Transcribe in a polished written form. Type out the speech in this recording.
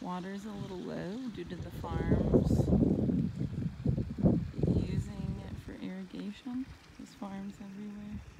Water's a little low due to the farms using it for irrigation. There's farms everywhere.